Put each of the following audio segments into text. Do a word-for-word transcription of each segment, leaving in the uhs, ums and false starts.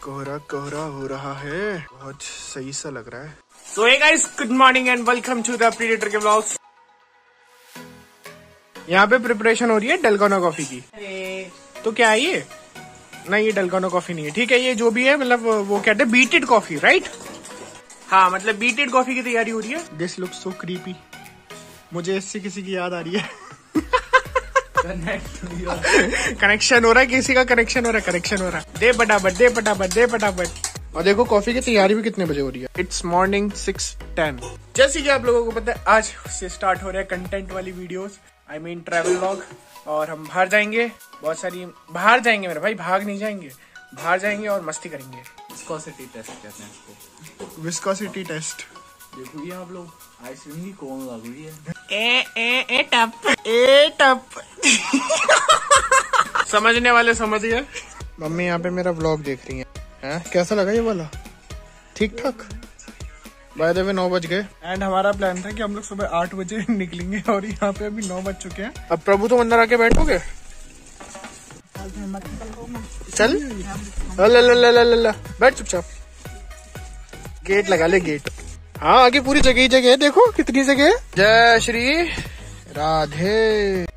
कोहरा कोहरा हो रहा है, बहुत सही सा लग रहा है। So hey guys, good morning and welcome to the Predator के व्लॉग्स। यहाँ पे प्रिपरेशन हो रही है डलगोना कॉफी की। तो क्या है ये? नहीं, ये डलगोना कॉफी नहीं है, ठीक है। ये जो भी है मतलब वो कहते हैं बीटेड कॉफी, राइट? हाँ, मतलब बीटेड कॉफी की तैयारी हो रही है। This looks so creepy. मुझे इससे किसी की याद आ रही है। कनेक्शन हो रहा है, किसी का कनेक्शन हो रहा है, कनेक्शन हो रहा है। दे फटाफट, दे फटाफट, दे फटाफट। और देखो कॉफी की तैयारी भी कितने बजे हो रही है। It's morning six ten. जैसे कि आप लोगों को पता है, आज से स्टार्ट हो रहे हैं कंटेंट वाली videos, I mean travel vlog. और हम बाहर जाएंगे, बहुत सारी बाहर जाएंगे मेरे भाई, भाग नहीं जाएंगे, बाहर जाएंगे और मस्ती करेंगे। विस्कोसिटी टेस्ट कहते हैं इसको। Viscosity test. देखो ये आप लोग आइसक्रीम की कौन लग रही है। ए ए ए टप ए टप। समझने वाले समझ गए। मम्मी यहाँ पे मेरा व्लॉग देख रही है, हैं? कैसा लगा ये वाला? ठीक ठाक। बाय द वे नौ बज गए एंड हमारा प्लान था कि हम लोग सुबह आठ बजे निकलेंगे और यहाँ पे अभी नौ बज चुके हैं। अब प्रभु तुम अंदर आके बैठोगे? चल ला ला ला ला ला बैठ चुपचाप। गेट लगा ले, गेट। हाँ, आगे पूरी जगह ही जगह है, देखो कितनी जगह है। जय श्री राधे।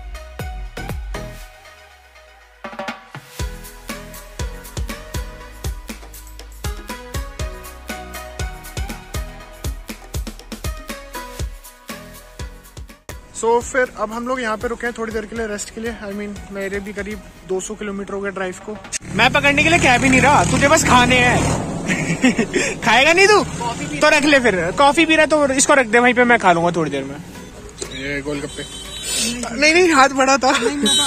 सो so, फिर अब हम लोग यहाँ पे रुके हैं थोड़ी देर के लिए, रेस्ट के लिए। आई I मीन mean, मेरे भी करीब दो सौ किलोमीटर हो गए ड्राइव को। मैं पकड़ने के लिए क्या भी नहीं रहा, तुझे बस खाने हैं। खाएगा नहीं तू? तो रख ले, फिर कॉफी पी रहा तो इसको रख दे वहीं पे, मैं खा लूंगा थोड़ी देर में। ये गोलगप्पे नहीं नहीं, हाथ बढ़ा था।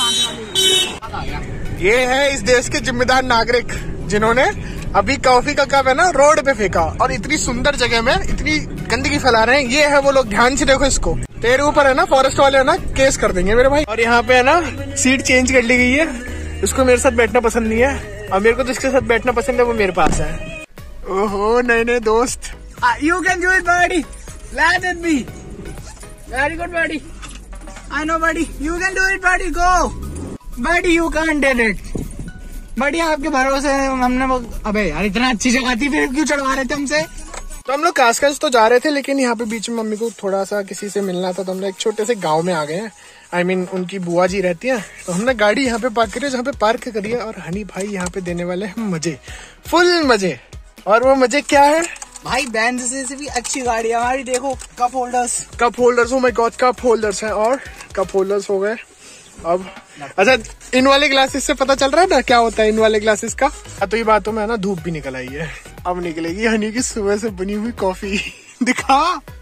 ये है इस देश के जिम्मेदार नागरिक जिन्होंने अभी कॉफी का कप है ना रोड पे फेंका और इतनी सुंदर जगह में इतनी गंदगी फैला रहे हैं। ये है वो लोग, ध्यान से देखो इसको। तेरे ऊपर है ना फॉरेस्ट वाले है ना केस कर देंगे मेरे भाई। और यहाँ पे है ना सीट चेंज कर ली गई है। उसको मेरे साथ बैठना पसंद नहीं है और मेरे को जिसके साथ बैठना पसंद है वो मेरे पास है। ओहो नए नए दोस्त। You can do it, buddy. Let it be. Very good, buddy. I know, buddy. You can do it, buddy. Go. Buddy, you can't do it. buddy, आपके भरोसे हमने वो, अबे यार इतना अच्छी जगह थी, फिर क्यों चढ़वा रहे थे हमसे? तो हम लोग कासगंज तो जा रहे थे, लेकिन यहाँ पे बीच में मम्मी को थोड़ा सा किसी से मिलना था, तो हम लोग एक छोटे से गांव में आ गए हैं। आई I मीन mean, उनकी बुआ जी रहती है, तो हमने गाड़ी यहाँ पे पार्क करी, जहाँ पे पार्क करी है। और हनी भाई यहाँ पे देने वाले हैं मजे, फुल मजे। और वो मजे क्या है भाई? बैंड से, से भी अच्छी गाड़ी है हमारी। देखो cup holders, cup holders. Oh my god, cup holders हैं और कप होल्डर्स हो गए। अब अच्छा, इन वाले ग्लासेस से पता चल रहा है ना क्या होता है इन वाले ग्लासेस का। तो ये बातों में है ना धूप भी निकल आई है, अब निकलेगी हनी की सुबह से बनी हुई कॉफी। दिखा,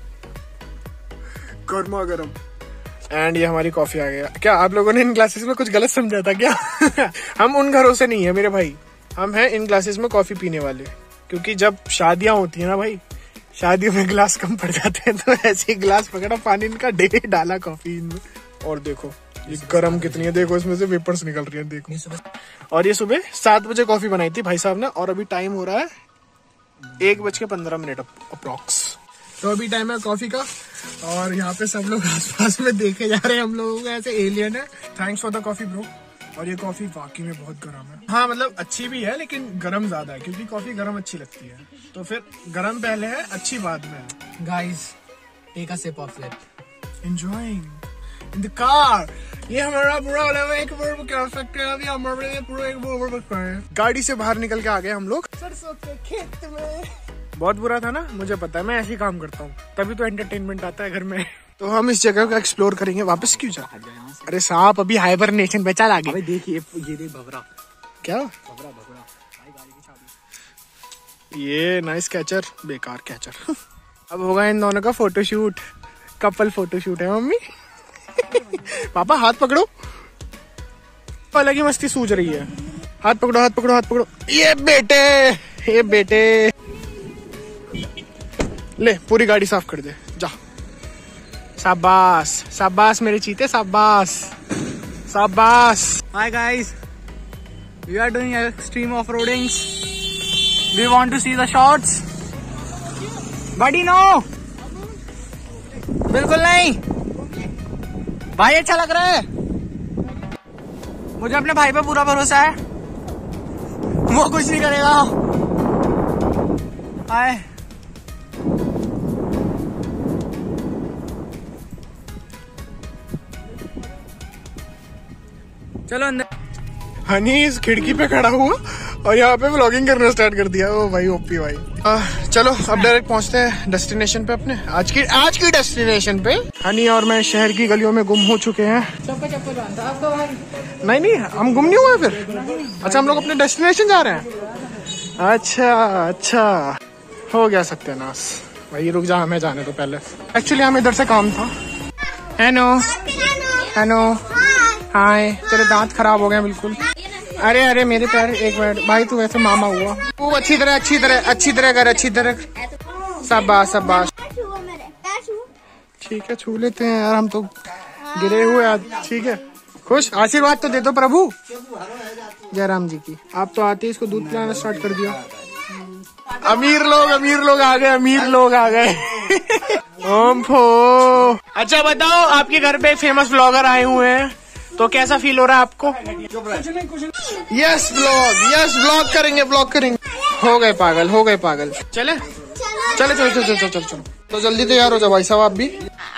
गर्मा गर्म। एंड ये हमारी कॉफी आ गया। क्या आप लोगों ने इन ग्लासेस में कुछ गलत समझा था क्या? हम उन घरों से नहीं है मेरे भाई, हम हैं इन ग्लासेस में कॉफी पीने वाले। क्योंकि जब शादियां होती है ना भाई, शादियों में ग्लास कम पड़ जाते हैं, तो ऐसे गिलास पकड़ा, पानी इनका डे डाला कॉफी इनमें। और देखो ये गरम कितनी है, देखो इसमें से वेपर्स निकल रही है, देखो। और ये सुबह सात बजे कॉफी बनाई थी भाई साहब ने, और अभी टाइम हो रहा है एक बज के पंद्रह मिनट अप्रोक्स। तो अभी टाइम है कॉफी का, और यहाँ पे सब लोग आसपास में देखे जा रहे हैं हम लोगों को, ऐसे एलियन है। Thanks for the coffee bro. और ये कॉफी वाकई में बहुत गर्म है। हाँ मतलब अच्छी भी है, लेकिन गर्म ज्यादा है, क्योंकि कॉफी गर्म अच्छी लगती है। तो फिर गर्म पहले है, अच्छी बाद में है। Guys take a sip of it, enjoying in the car. ये हमारा पूरा एक क्या सकते हैं, अभी हमारे पूरा एक गाड़ी से बाहर निकल के आ गए हम लोग सरसों के खेत में। बहुत बुरा था ना, मुझे पता है, मैं ऐसे ही काम करता हूँ, तभी तो एंटरटेनमेंट आता है घर में। तो हम इस जगह को एक्सप्लोर करेंगे। वापस क्यों जा? अरे सांप अभी हाइबरनेशन पे चल आगे। देखिए ये देख भवरा। क्या भवरा? भवरा गाड़ी की चाबी। ये नाइस कैचर, बेकार कैचर। अब होगा इन दोनों का फोटोशूट, कपल फोटोशूट है मम्मी। पापा हाथ पकड़ो, अलग ही मस्ती सूझ रही है। हाथ पकड़ो, हाथ पकड़ो, हाथ पकड़ो। ये बेटे, ये बेटे, ले पूरी गाड़ी साफ कर दे, जा। शाबाश शाबाश मेरे चीते, शाबाश शाबाश। Hi guys, we are doing extreme off-roading. Do you want to see the shots? Buddy no, बिल्कुल नहीं भाई, अच्छा लग रहा है मुझे, अपने भाई पे पूरा भरोसा है। वो कुछ नहीं करेगा। आए चलो अंदर। हनी इस खिड़की पे खड़ा हुआ और यहाँ पे व्लॉगिंग करना स्टार्ट कर दिया। ओ भाई ओपी भाई। आ, चलो अब डायरेक्ट पहुँचते हैं डेस्टिनेशन पे अपने आज की आज की डेस्टिनेशन पे। हनी और मैं शहर की गलियों में गुम हो चुके हैं। चप्पल चप्पल बांधा आपका भाई? नहीं नहीं हम गुम नहीं हुए फिर। अच्छा हम लोग अपने डेस्टिनेशन जा रहे हैं। अच्छा अच्छा हो गया सत्यानाश। भाई रुक जा हमें जाने तो पहले। एक्चुअली हम इधर से काम था। Hello hello hi. तेरे दांत खराब हो गए बिल्कुल। अरे अरे मेरे पैर एक मिनट भाई तू वैसे मामा हुआ। तू अच्छी तरह अच्छी तरह अच्छी तरह कर अच्छी तरह। शाबाश शाबाश। ठीक है छू लेते हैं यार हम तो गिरे हुए आज। ठीक है खुश आशीर्वाद तो दे दो प्रभु जय राम जी की। आप तो आते ही इसको दूध पिलाना स्टार्ट कर दिया। अमीर लोग अमीर लोग आ गए अमीर लोग आ गए। ओम फो। अच्छा बताओ आपके घर पे फेमस ब्लॉगर आए हुए हैं तो कैसा फील हो रहा है आपको? यस ब्लॉग यस ब्लॉग करेंगे ब्लॉग करेंगे। हो गए पागल हो गए पागल। चले चले चलो चलो चलो चलो चलो तो जल्दी तैयार हो जाओ भाई साहब आप भी।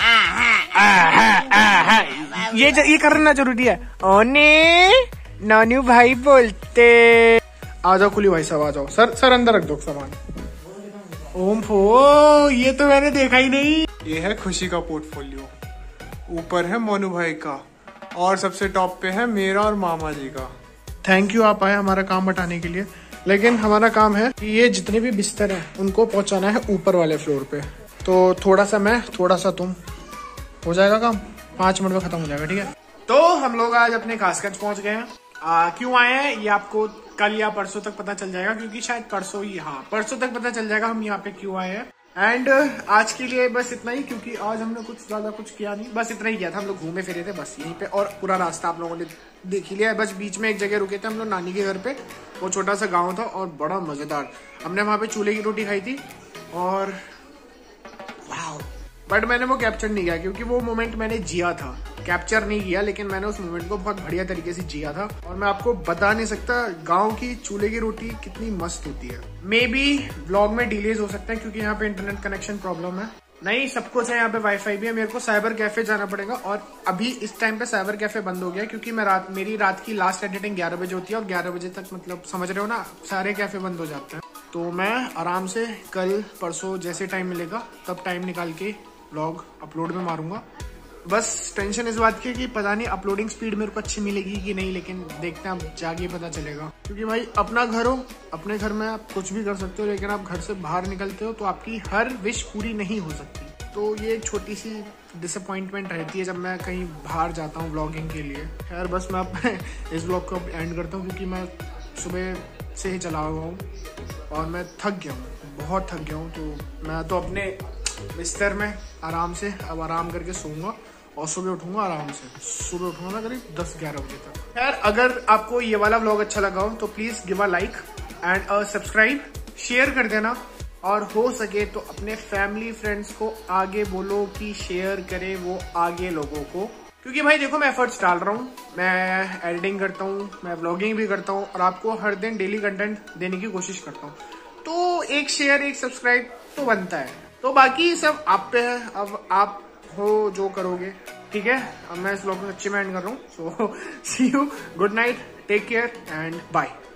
ये ये करना जरूरी है। ओने नानू भाई बोलते आ जाओ कुली भाई साहब आ जाओ। सर सर अंदर रख दो सामान। ओम फो ये तो मैंने देखा ही नहीं। ये है खुशी का पोर्टफोलियो। ऊपर है मोनू भाई का और सबसे टॉप पे है मेरा और मामा जी का। थैंक यू आप आए हमारा काम बटाने के लिए। लेकिन हमारा काम है कि ये जितने भी बिस्तर हैं उनको पहुंचाना है ऊपर वाले फ्लोर पे। तो थोड़ा सा मैं थोड़ा सा तुम हो जाएगा काम। पांच मिनट में खत्म हो जाएगा ठीक है। तो हम लोग आज अपने कासगंज पहुंच गए हैं। आ, क्यों आए हैं ये आपको कल या परसों तक पता चल जाएगा क्योंकि शायद परसों ही हाँ परसों तक पता चल जाएगा हम यहाँ पे क्यों आए हैं। एंड आज के लिए बस इतना ही क्योंकि आज हमने कुछ ज्यादा कुछ किया नहीं। बस इतना ही किया था हम लोग घूमे फिरे थे बस यहीं पे और पूरा रास्ता आप लोगों ने देख ही लिया। बस बीच में एक जगह रुके थे हम लोग नानी के घर पे। वो छोटा सा गांव था और बड़ा मजेदार। हमने वहां पे चूल्हे की रोटी खाई थी और बट मैंने वो कैप्चर नहीं किया क्योंकि वो मोमेंट मैंने जिया था। कैप्चर नहीं किया लेकिन मैंने उस मोमेंट को बहुत बढ़िया तरीके से जिया था और मैं आपको बता नहीं सकता गांव की चूल्हे की रोटी कितनी मस्त होती है। मे बी व्लॉग में डिलेज हो सकता है क्योंकि यहाँ पे इंटरनेट कनेक्शन प्रॉब्लम है। नहीं सब कुछ है यहाँ पे वाईफाई भी है। मेरे को साइबर कैफे जाना पड़ेगा और अभी इस टाइम पे साइबर कैफे बंद हो गया क्योंकि मैं रात मेरी रात की लास्ट एडिटिंग ग्यारह बजे होती है और ग्यारह बजे तक मतलब समझ रहे हो ना सारे कैफे बंद हो जाते हैं। तो मैं आराम से कल परसों जैसे टाइम मिलेगा तब टाइम निकाल के व्लॉग अपलोड में मारूंगा। बस टेंशन इस बात की कि पता नहीं अपलोडिंग स्पीड मेरे को अच्छी मिलेगी कि नहीं लेकिन देखते हैं अब जाके पता चलेगा। क्योंकि भाई अपना घर हो अपने घर में आप कुछ भी कर सकते हो लेकिन आप घर से बाहर निकलते हो तो आपकी हर विश पूरी नहीं हो सकती। तो ये एक छोटी सी डिसअपॉइंटमेंट रहती है जब मैं कहीं बाहर जाता हूँ व्लॉगिंग के लिए। खैर बस मैं इस व्लॉग को एंड करता हूँ क्योंकि मैं सुबह से ही चला हुआ हूँ और मैं थक गया हूँ बहुत थक गया हूँ। तो मैं तो अपने बिस्तर में आराम से अब आराम करके सोऊंगा और सुबह उठूंगा आराम से। सुबह उठूंगा मैं करीब दस ग्यारह बजे तक। खैर अगर आपको ये वाला व्लॉग अच्छा लगा हो तो please give a like and a subscribe share कर देना और हो सके तो अपने फैमिली फ्रेंड्स को आगे बोलो कि शेयर करे वो आगे लोगों को। क्योंकि भाई देखो मैं एफर्ट्स डाल रहा हूँ। मैं एडिटिंग करता हूँ मैं व्लॉगिंग भी करता हूँ और आपको हर दिन डेली कंटेंट देने की कोशिश करता हूँ। तो एक शेयर एक सब्सक्राइब तो बनता है। तो बाकी सब आप पे है। अब आप हो जो करोगे ठीक है। अब मैं इस व्लॉग को सच्ची में एंड कर रहा हूँ। So see you good night take care and bye.